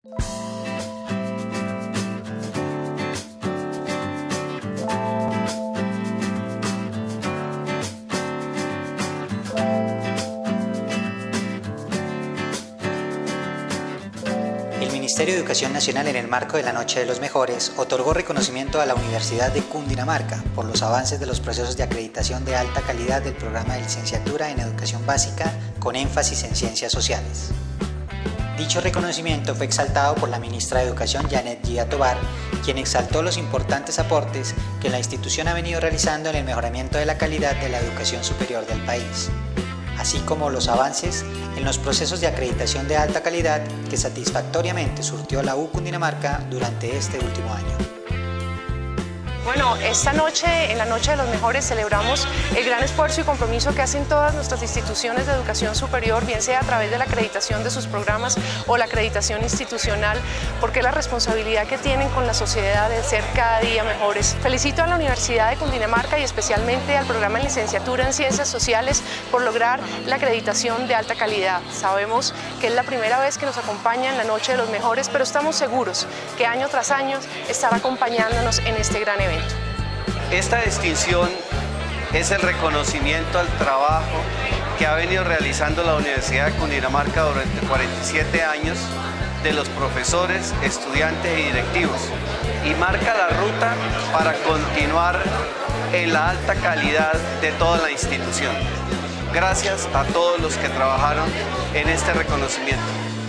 El Ministerio de Educación Nacional, en el marco de la Noche de los Mejores, otorgó reconocimiento a la Universidad de Cundinamarca por los avances de los procesos de acreditación de alta calidad del programa de licenciatura en Educación Básica con énfasis en Ciencias Sociales. Dicho reconocimiento fue exaltado por la ministra de Educación, Janet Gia Tovar, quien exaltó los importantes aportes que la institución ha venido realizando en el mejoramiento de la calidad de la educación superior del país, así como los avances en los procesos de acreditación de alta calidad que satisfactoriamente surtió la U Cundinamarca durante este último año. Bueno, esta noche, en la Noche de los Mejores, celebramos el gran esfuerzo y compromiso que hacen todas nuestras instituciones de educación superior, bien sea a través de la acreditación de sus programas o la acreditación institucional, porque es la responsabilidad que tienen con la sociedad de ser cada día mejores. Felicito a la Universidad de Cundinamarca y especialmente al programa de licenciatura en Ciencias Sociales por lograr la acreditación de alta calidad. Sabemos que es la primera vez que nos acompaña en la Noche de los Mejores, pero estamos seguros que año tras año estará acompañándonos en este gran evento. Esta distinción es el reconocimiento al trabajo que ha venido realizando la Universidad de Cundinamarca durante 47 años de los profesores, estudiantes y directivos, y marca la ruta para continuar en la alta calidad de toda la institución. Gracias a todos los que trabajaron en este reconocimiento.